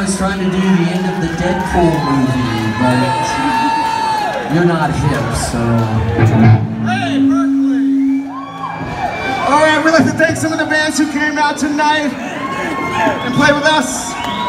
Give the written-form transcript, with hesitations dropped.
was trying to do the end of the Deadpool movie, but you're not hip, so... Hey, Berkeley! Alright, we'd like to thank some of the bands who came out tonight and played with us.